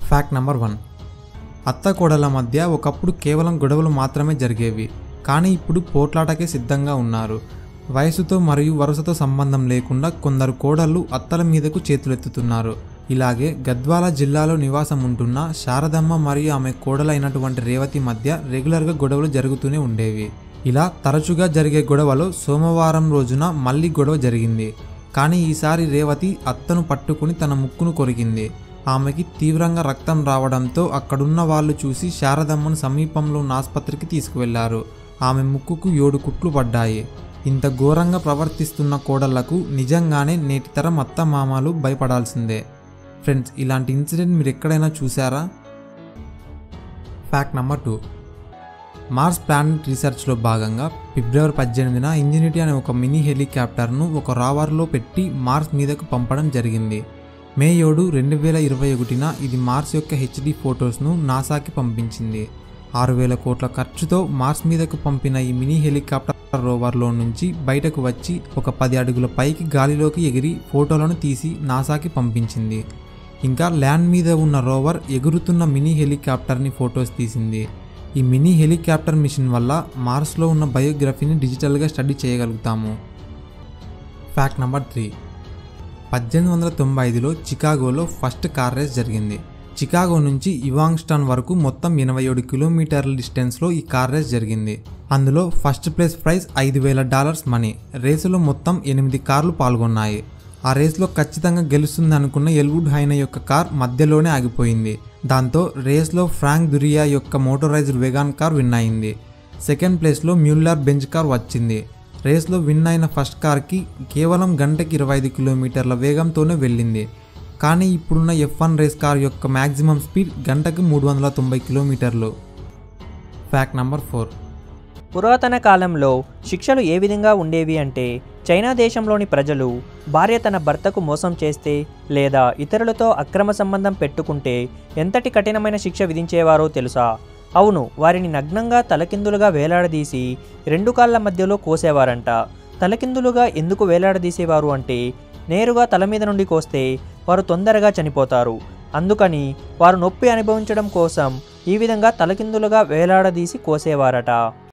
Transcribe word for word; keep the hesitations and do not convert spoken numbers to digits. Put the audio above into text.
Fact number one. అత్త కోడల మధ్య ఒకప్పుడు కేవలం గొడవలు మాత్రమే జరిగేవి, కానీ ఇప్పుడు పోట్లాటకే సిద్ధంగా ఉన్నారు. వయసుతో మరియు వరుసతో సంబంధం లేకుండా కొందరు కోడళ్ళు అత్తల మీదకు చేతులెత్తుతున్నారు. ఇలాగే గద్వాల జిల్లాలో నివాసం ఉంటున్న శారదమ్మ మరియు ఆమె కోడలైనటువంటి రేవతి మధ్య రెగ్యులర్గా గొడవలు జరుగుతూనే ఉండేవి. ఇలా తరచుగా జరిగే గొడవలో సోమవారం రోజున మళ్ళీ గొడవ జరిగింది. కానీ ఈసారి రేవతి అత్తను పట్టుకుని తన ముక్కును కొరికింది. ఆమెకి తీవ్రంగా రక్తం రావడంతో అక్కడున్న వాళ్ళు చూసి శారదమ్మను సమీపంలో ఉన్న ఆసుపత్రికి తీసుకువెళ్లారు. ఆమె ముక్కుకు ఏడు కుట్లు పడ్డాయి. ఇంత ఘోరంగా ప్రవర్తిస్తున్న కోడళ్లకు నిజంగానే నేటి తరం అత్త మామలు భయపడాల్సిందే. ఫ్రెండ్స్, ఇలాంటి ఇన్సిడెంట్ మీరు ఎక్కడైనా చూసారా? Fact number two. Mars planet రీసెర్చ్లో భాగంగా ఫిబ్రవరి పద్దెనిమిదిన ఇంజనిటీ అనే ఒక మినీ హెలికాప్టర్ను ఒక రావర్లో పెట్టి మార్స్ మీదకు పంపడం జరిగింది. మే ఏడు రెండు వేల ఇరవై ఒకటిన ఇది మార్స్ యొక్క హెచ్డి ఫొటోస్ను నాసాకి పంపించింది. ఆరు వేల కోట్ల ఖర్చుతో మార్స్ మీదకు పంపిన ఈ మినీ హెలికాప్టర్ రోవర్లో నుంచి బయటకు వచ్చి ఒక పది అడుగుల పైకి గాలిలోకి ఎగిరి ఫోటోలను తీసి నాసాకి పంపించింది. ఇంకా ల్యాండ్ మీద ఉన్న రోవర్ ఎగురుతున్న మినీ హెలికాప్టర్ని ఫొటోస్ తీసింది. ఈ మినీ హెలికాప్టర్ మిషన్ వల్ల మార్స్లో ఉన్న బయోగ్రఫీని డిజిటల్గా స్టడీ చేయగలుగుతాము. Fact number three. పద్దెనిమిది వందల తొంభై ఐదులో చికాగోలో ఫస్ట్ కార్ రేస్ జరిగింది. చికాగో నుంచి ఇవాంగ్స్టన్ వరకు మొత్తం ఎనభై ఏడు కిలోమీటర్ల డిస్టెన్స్లో ఈ కార్ రేస్ జరిగింది. అందులో ఫస్ట్ ప్లేస్ ప్రైజ్ ఐదు వేల డాలర్స్ మనీ. రేసులో మొత్తం ఎనిమిది కార్లు పాల్గొన్నాయి. ఆ రేస్లో ఖచ్చితంగా గెలుస్తుంది అనుకున్న ఎల్వుడ్ హైనా యొక్క కార్ మధ్యలోనే ఆగిపోయింది. దాంతో రేస్లో ఫ్రాంక్ దురియా యొక్క మోటరైజ్డ్ వెగాన్ కార్ విన్ అయింది. సెకండ్ ప్లేస్లో మ్యూల్లర్ బెంజ్ కార్ వచ్చింది. రేస్లో విన్ అయిన ఫస్ట్ కార్కి కేవలం గంటకి ఇరవై ఐదు కిలోమీటర్ల వేగంతోనే వెళ్ళింది. కానీ ఇప్పుడున్న ఎఫ్ వన్ రేస్ కార్ యొక్క మ్యాక్సిమం స్పీడ్ గంటకు మూడు వందల తొంభై కిలోమీటర్లు. Fact number four. పురాతన కాలంలో శిక్షలు ఏ విధంగా ఉండేవి అంటే, చైనా దేశంలోని ప్రజలు భార్య తన భర్తకు మోసం చేస్తే లేదా ఇతరులతో అక్రమ సంబంధం పెట్టుకుంటే ఎంతటి కఠినమైన శిక్ష విధించేవారో తెలుసా? అవును, వారిని నగ్నంగా తలకిందులుగా వేలాడదీసి రెండు కాళ్ళ మధ్యలో కోసేవారంట. తలకిందులుగా ఎందుకు వేలాడదీసేవారు అంటే, నేరుగా తల మీద నుండి కోస్తే వారు తొందరగా చనిపోతారు. అందుకని వారు నొప్పి అనుభవించడం కోసం ఈ విధంగా తలకిందులుగా వేలాడదీసి కోసేవారట.